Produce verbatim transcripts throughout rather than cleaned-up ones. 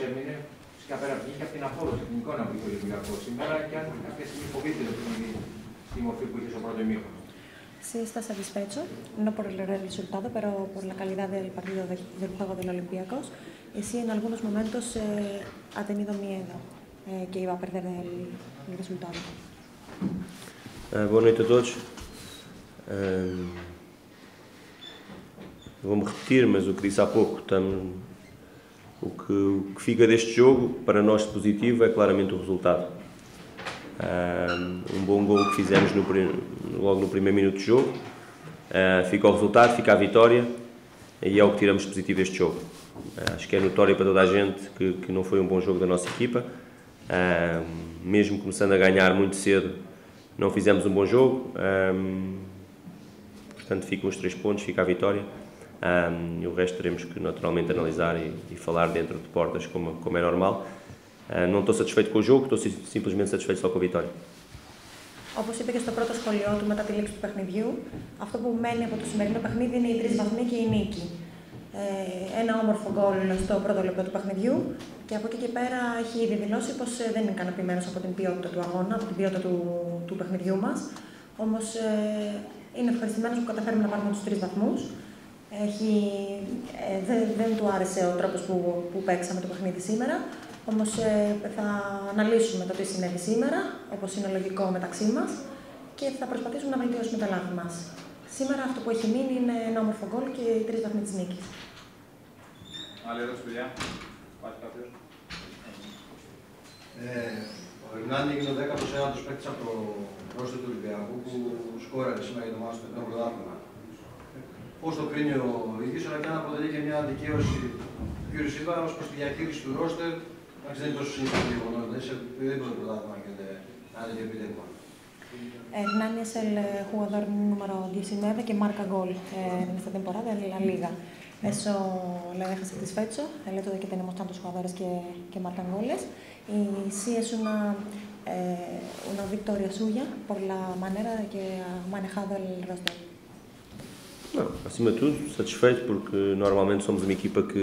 έμεινε φυσικά πέρα από και από την απόδοση, την εικόνα που είχε ο Ολυμπιακός σήμερα και αν κάποια στιγμή φοβείται τη μορφή που είχε στο πρώτο ημίχρονο. Sí, está satisfecho, no por el resultado, pero por la calidad del partido de, del juego del Olympiacos. Y sí, en algunos momentos eh, ha tenido miedo eh, que iba a perder el, el resultado. Uh, boa noite a todos. Uh, Vou-me repetir, mas o que disse há pouco, tam, o, que, o que fica deste jogo, para nós positivo, é claramente o resultado. Uh, um bom gol que fizemos no, logo no primeiro minuto de jogo, uh, fica o resultado, fica a vitória, e é o que tiramos positivo deste jogo. Uh, acho que é notório para toda a gente que, que não foi um bom jogo da nossa equipa, uh, mesmo começando a ganhar muito cedo, não fizemos um bom jogo, uh, portanto ficam os três pontos, fica a vitória. Um, e o resto teremos que naturalmente analisar e, e falar dentro de portas como, como é normal. Uh, não estou satisfeito com o jogo, estou simplesmente satisfeito só com a vitória. Όπως είπε και στο πρώτο σχολείο του μετά τη λήξη του παιχνιδιού, αυτό που μένει από το σημερινό παιχνίδι είναι οι τρεις βαθμοί και η νίκη. Ε, ένα όμορφο γκολ στο πρώτο λεπτό του παιχνιδιού και από εκεί και πέρα έχει ήδη δηλώσει πως δεν είναι ικανοποιημένος από την ποιότητα του αγώνα, από την ποιότητα του, του παιχνιδιού μας. Όμως ε, είναι ευχαριστημένος που καταφέρουμε να πάρουμε τους τρεις βαθμούς. Έχει, ε, δεν, δεν του άρεσε ο τρόπος που, που παίξαμε το παιχνίδι σήμερα, όμως ε, θα αναλύσουμε το τι συνέβη σήμερα, όπως είναι λογικό μεταξύ μας, και θα προσπαθήσουμε να βελτιώσουμε τα λάθη μας. Σήμερα αυτό που έχει μείνει είναι ένα όμορφο γκολ και οι τρεις βαθμοί της νίκης. Άλλη ερώτηση, παιδιά. Υπάρχει κάποιος? Ε, ο Ερνάνη έγινε ο δέκατος ένατος παίκτης από το πρόσθετο του Ολυμπιακού που σκόραρε σήμερα για το μάτς του πρωτάθλημα. Πώς το κρίνει ο ίδιος, αλλά και αν αποτελεί και μια δικαίωση του κ. Σίλβα ως προς τη διαχείριση του ρόστερ, εντάξει δεν είναι τόσο συνήθως το γεγονός, δεν είναι οποιοδήποτε πρωτάθλημα και ένα τέτοιο επίτευγμα. Hernán es el jugador número diecinueve que marca gol eh, en esta temporada en la Liga. Eso le deja satisfecho, el hecho de que tenemos tantos jugadores que, que marcan goles. Y sí es una, eh, una victoria suya por la manera de que ha manejado el roster. Não, acima de tudo, satisfeito porque normalmente somos uma equipa que,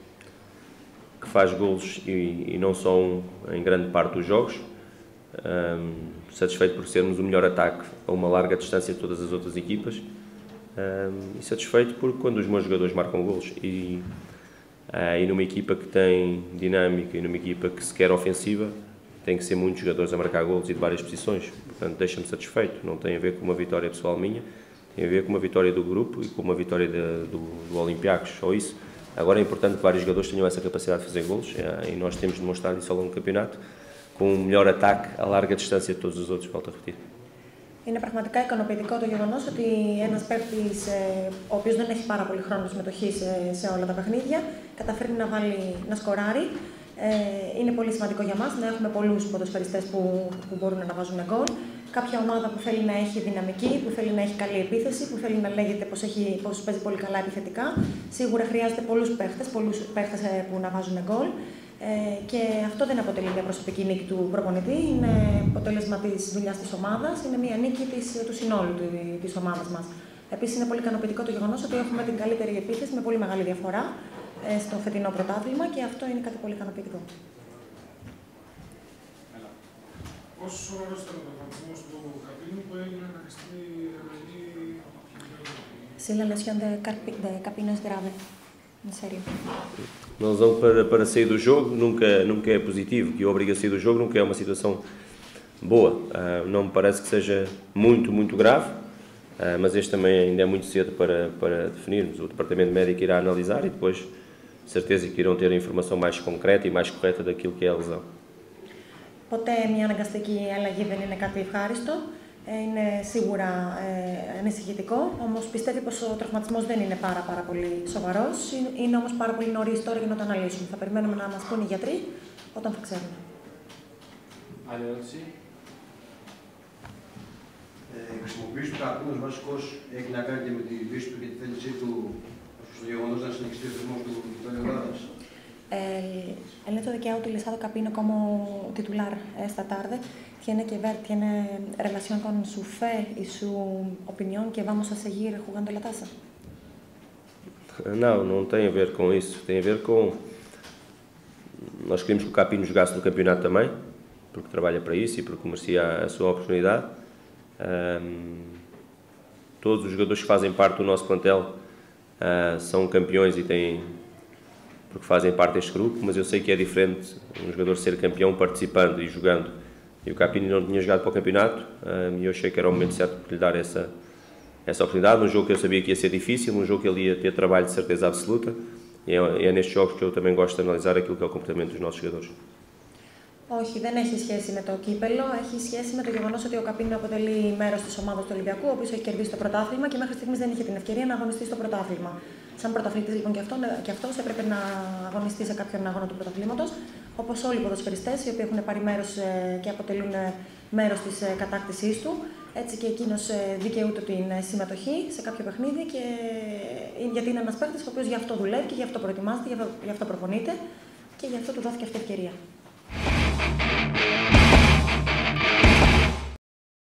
que faz golos e, e não só um, em grande parte dos jogos. Um, satisfeito por sermos o melhor ataque a uma larga distância de todas as outras equipas. Um, e satisfeito porque quando os meus jogadores marcam golos e, uh, e numa equipa que tem dinâmica e numa equipa que se quer ofensiva, tem que ser muitos jogadores a marcar golos e de várias posições. Portanto, deixa-me satisfeito. Não tem a ver com uma vitória pessoal minha, tem a ver com uma vitória do grupo e com uma vitória de, do, do Olympiacos, só isso. Agora é importante que vários jogadores tenham essa capacidade de fazer golos e nós temos demonstrado isso ao longo do campeonato, com o melhor ataque a larga distância de todos os outros, volto a repetir. Είναι πραγματικά ικανοποιητικό το γεγονός ότι ένας παίκτης, ε, ο οποίος δεν έχει πάρα πολύ χρόνο συμμετοχή σε, σε όλα τα παιχνίδια, καταφέρνει να, βάλει, να σκοράρει. Ε, είναι πολύ σημαντικό για μας να έχουμε πολλούς ποδοσφαιριστές που, που μπορούν να βάζουν γκολ. Κάποια ομάδα που θέλει να έχει δυναμική, που θέλει να έχει καλή επίθεση, που θέλει να λέγεται πως, έχει, πως παίζει πολύ καλά επιθετικά. Σίγουρα χρειάζεται πολλούς παίχτες, πολλούς παίχτες που να βάζουν γκολ. Ε, και αυτό δεν αποτελεί μια προσωπική νίκη του προπονητή, είναι αποτέλεσμα της δουλειάς της ομάδας, είναι μια νίκη της, του συνόλου της ομάδας μας. Επίσης, είναι πολύ ικανοποιητικό το γεγονός ότι έχουμε την καλύτερη επίθεση με πολύ μεγάλη διαφορά ε, στο φετινό πρωτάθλημα και αυτό είναι κάτι πολύ ικανοποιητικό. Πόσο σοβαρός ήταν ο τραυματισμός του Καπίνου που έγινε αναγκαστική αλλαγή? Sí, la lesión de, Carpi, de Capino es grave, en serio. Uma lesão para, para sair do jogo nunca, nunca é positivo, que obriga a sair do jogo nunca é uma situação boa. Uh, não me parece que seja muito, muito grave, uh, mas este também ainda é muito cedo para, para definirmos. O departamento médico irá analisar e depois, certeza que irão ter a informação mais concreta e mais correta daquilo que é a lesão. Ποτέ μια αναγκαστική αλλαγή δεν είναι κάτι ευχάριστο. Είναι σίγουρα ε, ανησυχητικό, όμως πιστεύει πως ο τραυματισμός δεν είναι πάρα, πάρα πολύ σοβαρός. Είναι όμως πάρα πολύ νωρίς τώρα για να το αναλύσουμε. Θα περιμένουμε να μας πούν οι γιατροί όταν θα ξέρουμε. Άλλη ερώτηση. Ε, η χρησιμοποίηση του Καπίνου ως βασικός έχει να κάνει και με τη βίση του και τη θέλησή του στο γεγονός να συνεχιστεί ο θεσμός του της Ελλάδας. El, el hecho de que ha utilizado Capino como titular esta tarde tiene que ver, tiene relación con su fe y su opinión que vamos a seguir jugando la taza. Não, não tem a ver com isso. Tem a ver com nós queríamos que o Capino jogasse no campeonato também, porque trabalha para isso e porque merecia a sua oportunidade. Um, todos os jogadores que fazem parte do nosso plantel uh, são campeões e têm, porque fazem parte deste grupo, mas eu sei que é diferente um jogador ser campeão participando e jogando. E o Capino não tinha jogado para o campeonato um, e eu achei que era o momento certo de lhe dar essa, essa oportunidade. Um jogo que eu sabia que ia ser difícil, um jogo que ele ia ter trabalho de certeza absoluta. E é, é nestes jogos que eu também gosto de analisar aquilo que é o comportamento dos nossos jogadores. Όχι, δεν έχει σχέση με το κύπελο. Έχει σχέση με το γεγονός ότι ο Καπίνο αποτελεί μέρος της ομάδας του Ολυμπιακού, ο οποίος έχει κερδίσει το πρωτάθλημα και μέχρι στιγμής δεν είχε την ευκαιρία να αγωνιστεί στο πρωτάθλημα. Σαν πρωταθλητής λοιπόν και, αυτό, και αυτός έπρεπε να αγωνιστεί σε κάποιον αγώνα του πρωταθλήματος, όπως όλοι οι ποδοσφαιριστές οι οποίοι έχουν πάρει μέρος και αποτελούν μέρος της κατάκτησής του. Έτσι και εκείνος δικαιούται την συμμετοχή σε κάποιο παιχνίδι, και γιατί είναι ένας παίκτης ο οποίος γι' αυτό δουλεύει και γι' αυτό προετοιμάζεται, γι' αυτό προπονείται και γι' αυτό του δόθηκε αυτή η ευκαιρία.